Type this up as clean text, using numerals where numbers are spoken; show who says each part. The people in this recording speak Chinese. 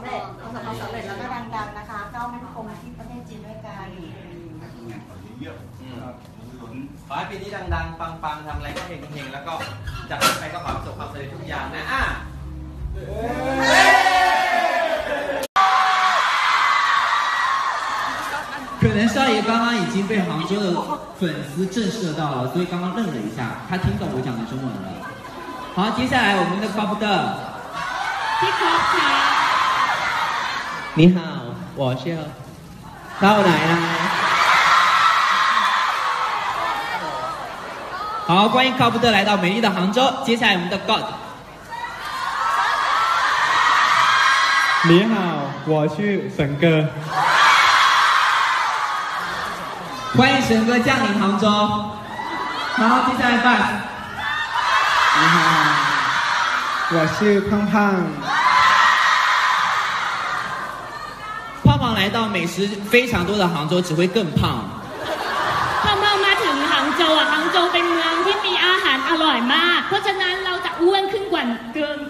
Speaker 1: ำเร็จประสบความสำเร็จแล้วก็ดังๆนะคะก้าวมั่นคงที่ประเทศจีนด้วยกัน
Speaker 2: เยอะขอให้ปีนี้ดังๆปังๆทำอะไรก็เฮงๆแล้วก็จากนี้ไปก็ขอประสบความสำเร็จทุกอย่างนะ
Speaker 3: 可能少爷刚刚已经被杭州的粉丝震慑到了，所以刚刚愣了一下，他听懂我讲的中文了。好，接下来我们的 Cop 的，
Speaker 4: 你好，我是到来啦。
Speaker 3: 好，欢迎 Cop 的来到美丽的杭州。接下来我们的 God，
Speaker 5: 你好，我是沈哥。
Speaker 3: 欢迎神哥降临杭州。好，接下来 Bus。
Speaker 5: 你好，我是胖胖。
Speaker 3: 胖胖来到美食非常多的杭州，只会更胖。
Speaker 6: 胖胖มาถึง杭州อ่ะ杭州เป็นเมืองที่มีอาหารอร่อยมากเพราะฉะนั้นเราจะอ้วนขึ้นกว่าเดิม